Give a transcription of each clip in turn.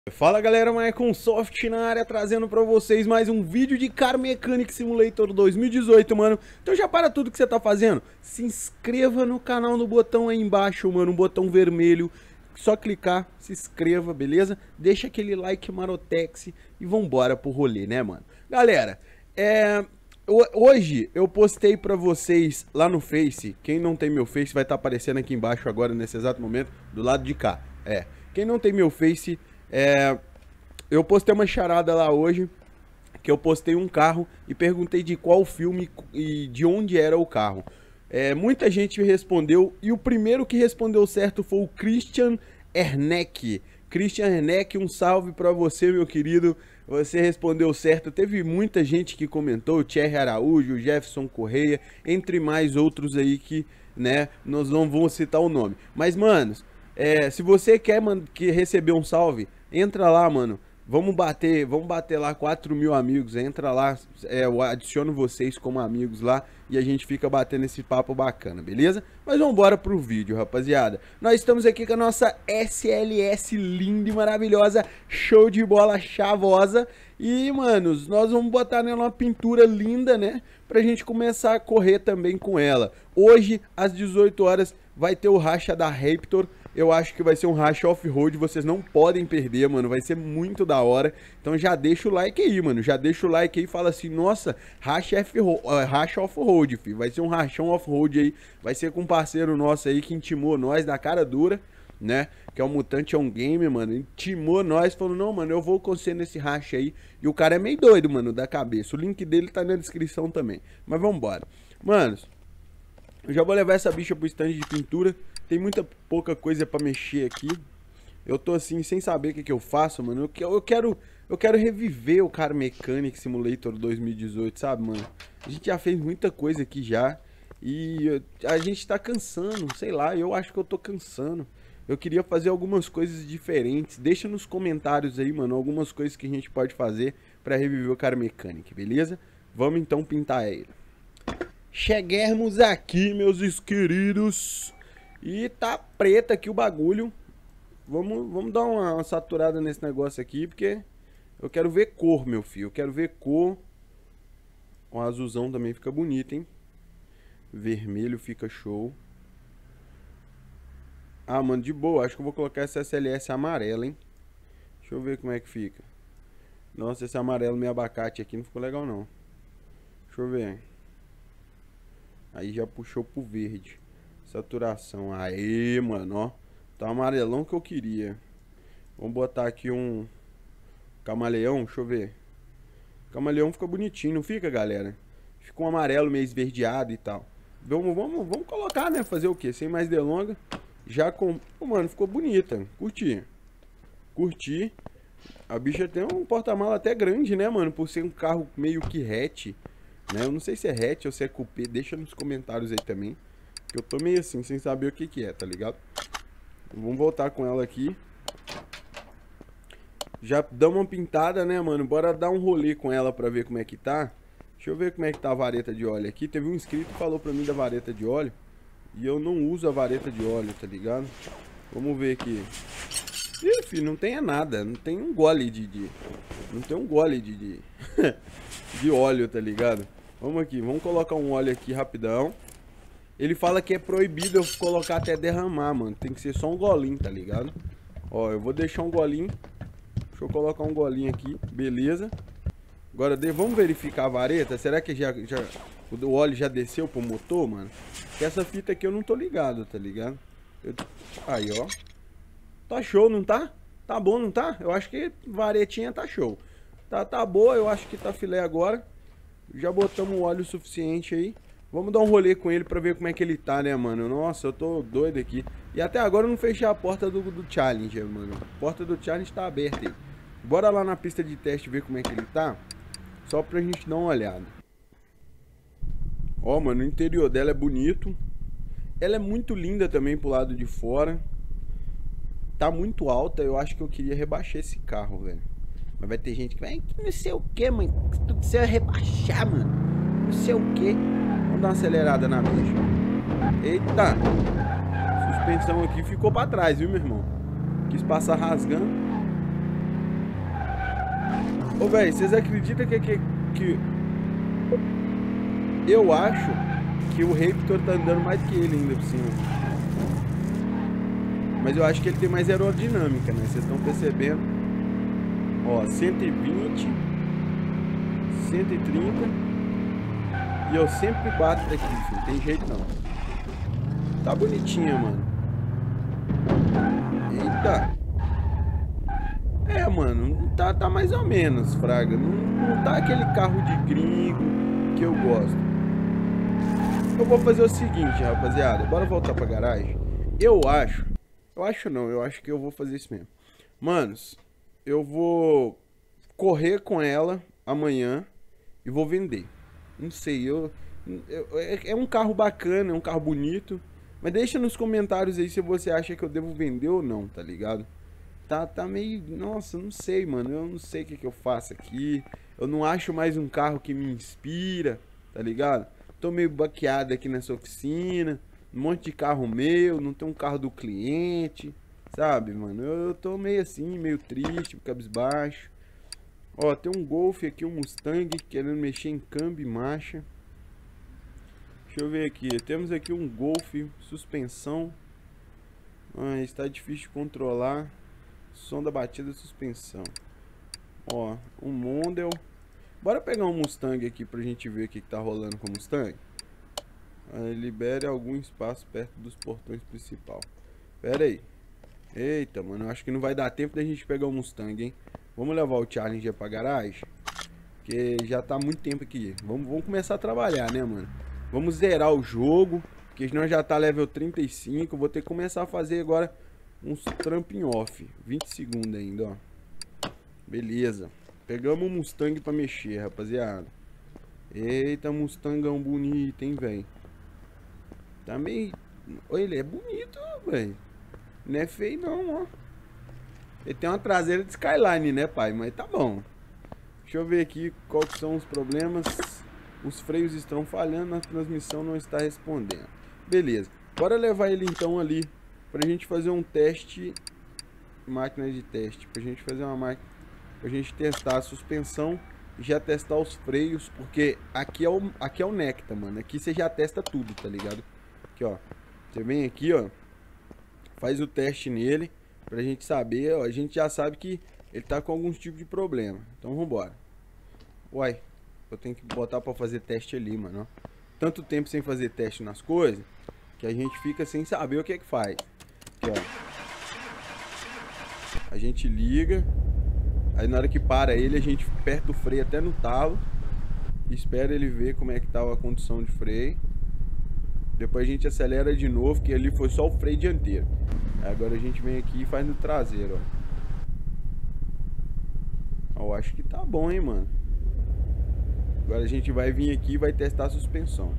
Fala galera, Maiconsoft na área, trazendo pra vocês mais um vídeo de Car Mechanic Simulator 2018, mano. Então já para tudo que você tá fazendo, se inscreva no canal no botão aí embaixo, mano, um botão vermelho. Só clicar, se inscreva, beleza? Deixa aquele like marotex e vambora pro rolê, né, mano? Galera, hoje eu postei pra vocês lá no Face. Quem não tem meu Face vai estar aparecendo aqui embaixo agora, nesse exato momento, do lado de cá. Quem não tem meu Face... eu postei uma charada lá hoje, que eu postei um carro e perguntei de qual filme e de onde era o carro. Muita gente respondeu e o primeiro que respondeu certo foi o Christian Erneck. Christian Erneck, um salve pra você, meu querido. Você respondeu certo. Teve muita gente que comentou, o Thierry Araújo, o Jefferson Correia, entre mais outros aí que, né, nós não vamos citar o nome. Mas, manos, se você quer receber um salve, entra lá, mano. Vamos bater lá 4.000 amigos. Entra lá, eu adiciono vocês como amigos lá e a gente fica batendo esse papo bacana, beleza? Mas vamos embora pro vídeo, rapaziada. Nós estamos aqui com a nossa SLS linda e maravilhosa, show de bola, chavosa. E, manos, nós vamos botar nela uma pintura linda, né? Pra gente começar a correr também com ela. Hoje, às 18 horas, vai ter o racha da Raptor. Eu acho que vai ser um racha off-road, vocês não podem perder, mano, vai ser muito da hora. Então já deixa o like aí, mano, já deixa o like aí e fala assim, nossa, racha off-road, filho. Vai ser um rachão off-road aí, vai ser com um parceiro nosso aí que intimou nós na cara dura, né? Que é o Mutante On Game, mano, intimou nós, falou, não, mano, eu vou com você nesse racha aí. E o cara é meio doido, mano, da cabeça, o link dele tá na descrição também. Mas vambora. Manos, eu já vou levar essa bicha pro stand de pintura. Tem muita pouca coisa pra mexer aqui. Eu tô assim, sem saber o que eu faço, mano. Eu quero reviver o Car Mechanic Simulator 2018, sabe, mano? A gente já fez muita coisa aqui já. E a gente tá cansando, sei lá, eu acho que eu tô cansando. Eu queria fazer algumas coisas diferentes. Deixa nos comentários aí, mano, algumas coisas que a gente pode fazer pra reviver o Car Mechanic, beleza? Vamos então pintar ele. Cheguemos aqui, meus queridos. E tá preta aqui o bagulho. Vamos dar uma saturada nesse negócio aqui, porque eu quero ver cor, meu filho. Eu quero ver cor. O azulzão também fica bonito, hein? Vermelho fica show. Ah, mano, de boa. Acho que eu vou colocar essa SLS amarela, hein? Deixa eu ver como é que fica. Nossa, esse amarelo meio abacate aqui não ficou legal, não. Deixa eu ver. Aí já puxou pro verde. Saturação. Aê, mano, ó. Tá o amarelão que eu queria. Vamos botar aqui um camaleão, deixa eu ver. Camaleão fica bonitinho, não fica, galera? Fica um amarelo meio esverdeado e tal. Vamos colocar, né? Fazer o quê? Sem mais delonga. Já com... Pô, mano, ficou bonita. Curti. Curti. A bicha tem um porta-mala até grande, né, mano? Por ser um carro meio que hatch, né? Eu não sei se é hatch ou se é coupé. Deixa nos comentários aí também. Que eu tô meio assim, sem saber o que que é, tá ligado? Vamos voltar com ela aqui. Já damos uma pintada, né, mano? Bora dar um rolê com ela pra ver como é que tá. Deixa eu ver como é que tá a vareta de óleo aqui. Teve um inscrito que falou pra mim da vareta de óleo. E eu não uso a vareta de óleo, tá ligado? Vamos ver aqui. Ih, filho, não tem nada. Não tem um gole não tem um gole de óleo, tá ligado? Vamos aqui, vamos colocar um óleo aqui rapidão. Ele fala que é proibido eu colocar até derramar, mano. Tem que ser só um golinho, tá ligado? Ó, eu vou deixar um golinho. Deixa eu colocar um golinho aqui. Beleza. Agora, vamos verificar a vareta. Será que o óleo já desceu pro motor, mano? Porque essa fita aqui eu não tô ligado, tá ligado? Aí, ó. Tá show, não tá? Tá bom, não tá? Eu acho que varetinha tá show. Tá boa, eu acho que tá filé agora. Já botamos o óleo suficiente aí. Vamos dar um rolê com ele pra ver como é que ele tá, né, mano? Nossa, eu tô doido aqui. E até agora eu não fechei a porta do Challenger, mano. A porta do Challenger tá aberta aí. Bora lá na pista de teste ver como é que ele tá. Só pra gente dar uma olhada. Ó, mano, o interior dela é bonito. Ela é muito linda também pro lado de fora. Tá muito alta, eu acho que eu queria rebaixar esse carro, velho. Mas vai ter gente que vai, não sei o que, mano. Tu precisa rebaixar, mano. Não sei o que. Vamos dar uma acelerada na bicha. Eita! Suspensão aqui ficou pra trás, viu, meu irmão? Quis passar rasgando. Ô, velho, vocês acreditam que... Eu acho que o Raptor tá andando mais que ele ainda por cima. Mas eu acho que ele tem mais aerodinâmica, né? Vocês estão percebendo. Ó, 120, 130. E eu sempre bato daqui, filho. Não tem jeito não. Tá bonitinha, mano. Eita. É, mano, tá mais ou menos, fraga. Não tá aquele carro de gringo que eu gosto. Eu vou fazer o seguinte, rapaziada. Bora voltar pra garagem. Eu acho que eu vou fazer isso mesmo. Manos, eu vou correr com ela amanhã e vou vender. Não sei, é um carro bacana, é um carro bonito. Mas deixa nos comentários aí se você acha que eu devo vender ou não, tá ligado? Tá meio... Nossa, não sei, mano. Eu não sei o que eu faço aqui. Eu não acho mais um carro que me inspira, tá ligado? Tô meio baqueado aqui nessa oficina. Um monte de carro meu, não tem um carro do cliente, sabe, mano? Eu tô meio assim, meio triste, cabisbaixo. Ó, tem um Golf aqui, um Mustang, querendo mexer em câmbio e marcha. Deixa eu ver aqui, temos aqui um Golf, suspensão. Está difícil de controlar. Som da batida, suspensão. Ó, um Mondel. Bora pegar um Mustang aqui pra gente ver o que tá rolando com o Mustang. Libere algum espaço perto dos portões principal. Pera aí. Eita, mano, eu acho que não vai dar tempo da gente pegar o Mustang, hein? Vamos levar o Challenger pra garagem, porque já tá muito tempo aqui. Vamos começar a trabalhar, né, mano? Vamos zerar o jogo, porque senão já tá level 35. Vou ter que começar a fazer agora uns tramping off. 20 segundos ainda, ó. Beleza. Pegamos um Mustang pra mexer, rapaziada. Eita, Mustangão bonito, hein, velho. Tá meio... Olha, ele é bonito, velho. Não é feio não, ó. Ele tem uma traseira de Skyline, né, pai? Mas tá bom. Deixa eu ver aqui quais são os problemas. Os freios estão falhando, a transmissão não está respondendo. Beleza. Bora levar ele então ali pra gente fazer um teste. Máquina de teste. Pra gente fazer uma máquina. Pra gente testar a suspensão e já testar os freios. Porque aqui é o Nectar, mano. Aqui você já testa tudo, tá ligado? Aqui, ó. Você vem aqui, ó. Faz o teste nele. Pra gente saber, ó. A gente já sabe que ele tá com alguns tipos de problema. Então vambora. Uai. Eu tenho que botar pra fazer teste ali, mano. Ó. Tanto tempo sem fazer teste nas coisas que a gente fica sem saber o que é que faz. Aqui, ó. A gente liga. Aí na hora que para ele, a gente aperta o freio até no talo. Espera ele ver como é que tá a condição de freio. Depois a gente acelera de novo, que ali foi só o freio dianteiro. Aí agora a gente vem aqui e faz no traseiro, ó. Eu acho que tá bom, hein, mano. Agora a gente vai vir aqui e vai testar a suspensão.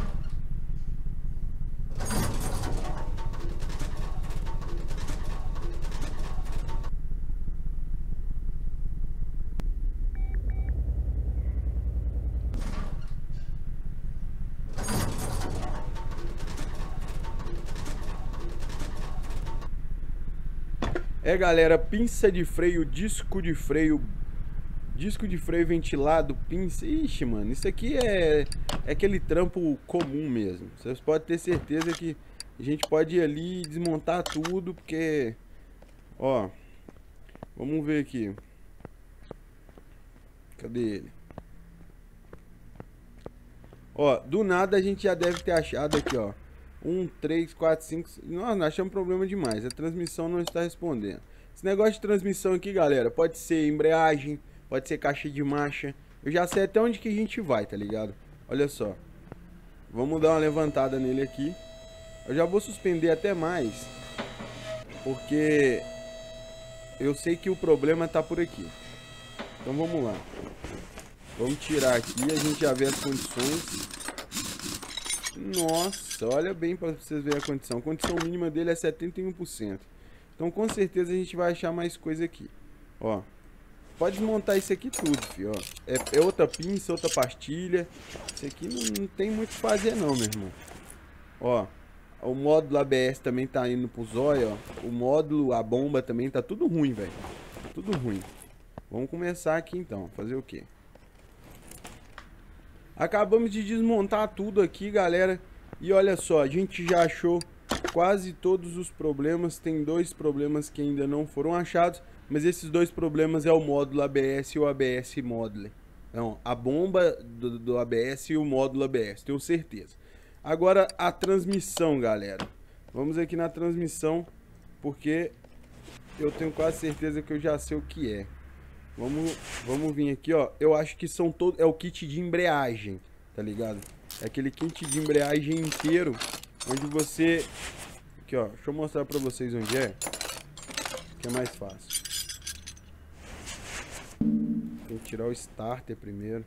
É, galera, pinça de freio, disco de freio ventilado, pinça. Ixi, mano, isso aqui é aquele trampo comum mesmo. Vocês podem ter certeza que a gente pode ir ali e desmontar tudo, porque... Ó, vamos ver aqui. Cadê ele? Ó, do nada a gente já deve ter achado aqui, ó. 1, 3, 4, 5... Nós achamos problema demais. A transmissão não está respondendo. Esse negócio de transmissão aqui, galera, pode ser embreagem, pode ser caixa de marcha. Eu já sei até onde que a gente vai, tá ligado? Olha só. Vamos dar uma levantada nele aqui. Eu já vou suspender até mais, porque eu sei que o problema tá por aqui. Então vamos lá. Vamos tirar aqui, a gente já vê as condições. Nossa, olha bem para vocês verem a condição. A condição mínima dele é 71%. Então com certeza a gente vai achar mais coisa aqui. Ó, pode desmontar isso aqui tudo, filho, ó. É outra pinça, outra pastilha. Isso aqui não tem muito o que fazer não, meu irmão. Ó, o módulo ABS também tá indo pro zóio, ó. O módulo, a bomba também tá tudo ruim, velho. Tudo ruim. Vamos começar aqui então, fazer o quê? Acabamos de desmontar tudo aqui, galera. E olha só, a gente já achou quase todos os problemas. Tem 2 problemas que ainda não foram achados, mas esses 2 problemas é o módulo ABS e o ABS Modeler. Não, a bomba do ABS e o módulo ABS, tenho certeza. Agora a transmissão, galera. Vamos aqui na transmissão, porque eu tenho quase certeza que eu já sei o que é. Vamos vir aqui, ó. Eu acho que são todos... É o kit de embreagem, tá ligado? É aquele kit de embreagem inteiro, onde você... Aqui, ó. Deixa eu mostrar pra vocês onde é, que é mais fácil. Tem que tirar o starter primeiro.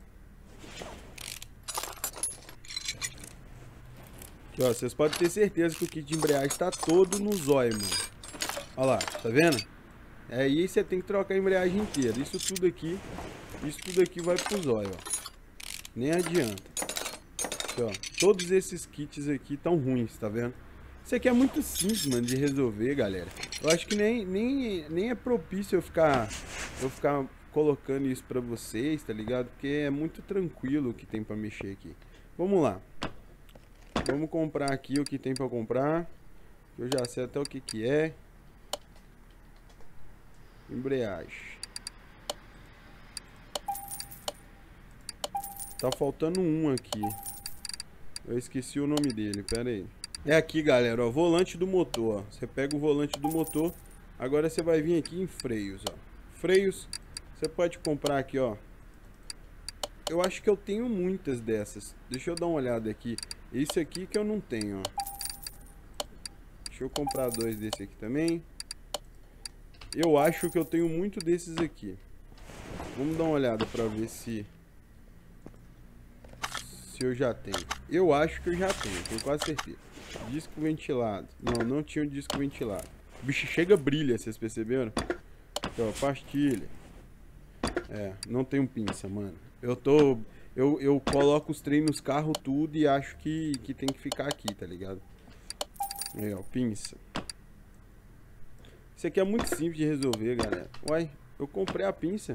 Aqui, ó. Vocês podem ter certeza que o kit de embreagem tá todo no zóio, mano. Olha lá, tá vendo? Aí você tem que trocar a embreagem inteira. Isso tudo aqui vai pro zóio, ó. Nem adianta. Aqui, ó. Todos esses kits aqui estão ruins, tá vendo? Isso aqui é muito simples, mano, de resolver, galera. Eu acho que nem é propício eu ficar colocando isso pra vocês, tá ligado? Porque é muito tranquilo o que tem pra mexer aqui. Vamos lá. Vamos comprar aqui o que tem pra comprar. Eu já sei até o que é. Embreagem. Tá faltando um aqui. Eu esqueci o nome dele, pera aí. É aqui, galera, ó, volante do motor, ó. Você pega o volante do motor. Agora você vai vir aqui em freios, ó. Freios, você pode comprar aqui, ó. Eu acho que eu tenho muitas dessas. Deixa eu dar uma olhada aqui. Esse aqui que eu não tenho, ó. Deixa eu comprar 2 desse aqui também. Eu acho que eu tenho muito desses aqui. Vamos dar uma olhada pra ver se eu já tenho. Eu acho que eu já tenho quase certeza. Disco ventilado. Não tinha um disco ventilado. O bicho chega brilha, vocês perceberam? Aqui, ó, pastilha. É, não tenho pinça, mano. Eu coloco os trem nos carros tudo e acho que tem que ficar aqui, tá ligado? Aí, ó, pinça. Isso aqui é muito simples de resolver, galera. Uai, eu comprei a pinça.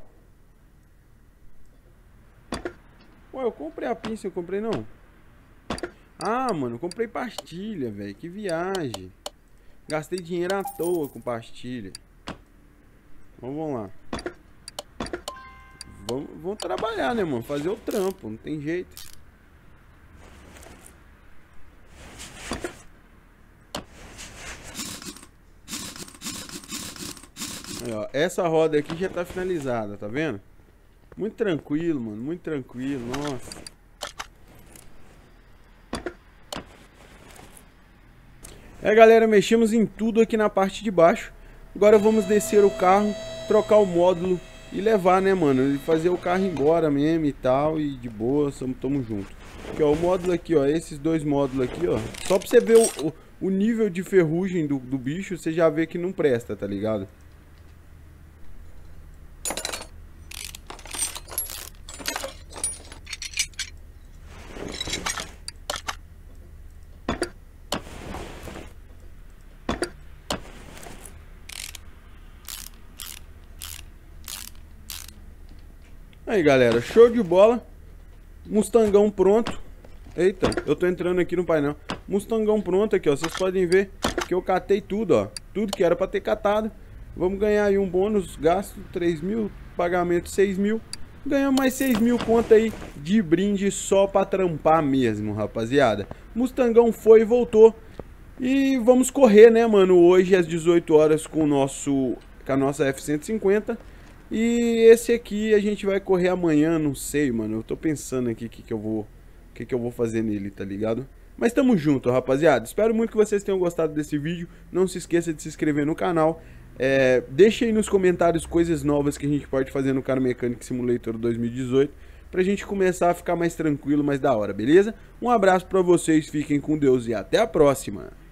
Ué, eu comprei a pinça, eu comprei não. Ah, mano, eu comprei pastilha, velho. Que viagem. Gastei dinheiro à toa com pastilha. Vamos lá. Vamos trabalhar, né, mano? Fazer o trampo, não tem jeito. Aí, ó, essa roda aqui já tá finalizada, tá vendo? Muito tranquilo, mano, muito tranquilo, nossa. É, galera, mexemos em tudo aqui na parte de baixo. Agora vamos descer o carro, trocar o módulo e levar, né, mano? E fazer o carro embora mesmo e tal, e de boa, tamo junto. Aqui, ó, o módulo aqui, ó, esses 2 módulos aqui, ó. Só pra você ver o nível de ferrugem do bicho, você já vê que não presta, tá ligado? Aí, galera, show de bola. Mustangão pronto. Eita, eu tô entrando aqui no painel. Mustangão pronto aqui, ó. Vocês podem ver que eu catei tudo, ó. Tudo que era pra ter catado. Vamos ganhar aí um bônus, gasto 3 mil, pagamento 6 mil. Ganhamos mais 6 mil conta aí de brinde só pra trampar mesmo, rapaziada. Mustangão foi e voltou. E vamos correr, né, mano, hoje às 18 horas com a nossa F-150. E esse aqui a gente vai correr amanhã, não sei, mano. Eu tô pensando aqui o que eu vou fazer nele, tá ligado? Mas tamo junto, rapaziada. Espero muito que vocês tenham gostado desse vídeo. Não se esqueça de se inscrever no canal. Deixa aí nos comentários coisas novas que a gente pode fazer no Car Mechanic Simulator 2018. Pra gente começar a ficar mais tranquilo, mais da hora, beleza? Um abraço pra vocês, fiquem com Deus e até a próxima.